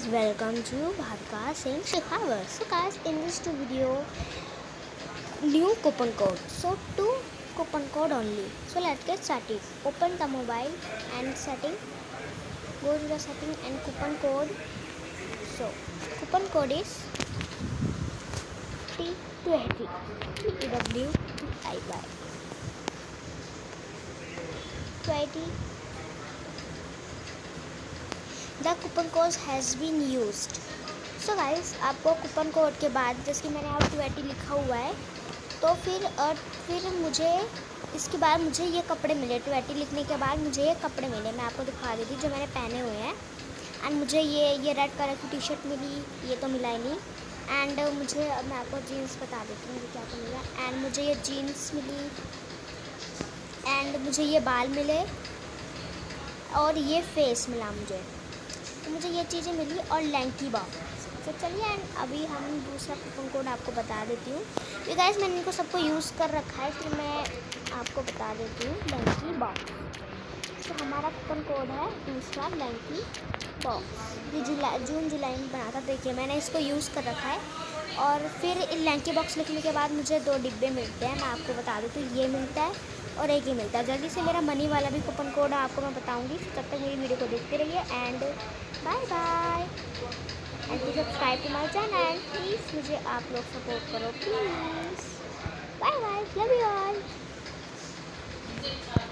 welcome to Bharka Singh Shekhawat. So guys, in this video, new coupon code. So two coupon code only. So let's get started. Open the mobile and setting. Go to the setting and coupon code. So coupon code is T20 TWIY 20. The coupon code has been used. So guys, आपको coupon code के बाद जैसे कि मैंने यहाँ 20 लिखा हुआ है, तो फिर मुझे इसके बाद मुझे ये कपड़े मिले। 20 लिखने के बाद मुझे ये कपड़े मिले। मैं आपको दिखा देती हूँ जो मैंने पहने हुए हैं। एंड मुझे ये रेड कलर की टी शर्ट मिली, ये तो मिला ही नहीं। एंड मुझे मैं आपको जीन्स बता देती हूँ मुझे क्या क्या मिला। एंड मुझे ये जीन्स मिली, एंड मुझे ये बाल मिले, और ये फेस मिला मुझे। तो मुझे ये चीज़ें मिली और लैंकी बॉक्स। तो चलिए एंड अभी हम दूसरा कूपन कोड आपको बता देती हूँ। तो गाइस मैंने इनको सबको यूज़ कर रखा है, फिर मैं आपको बता देती हूँ लैंकी बॉक्स। तो हमारा कूपन कोड है दूसरा लैंकी बॉक्स। ये जून जुलाई में बना था। देखिए मैंने इसको यूज़ कर रखा है। और फिर इन लैंकी बॉक्स लिखने के बाद मुझे 2 डिब्बे मिलते हैं। मैं आपको बता दूँ तो ये मिलता है और एक ही मिलता है। जल्दी से मेरा मनी वाला भी कूपन कोड आपको मैं बताऊंगी। तब तक मेरी वीडियो को देखते रहिए and bye bye. And to subscribe to my channel. Please मुझे आप लोग सपोर्ट करो please. Bye bye, love you all.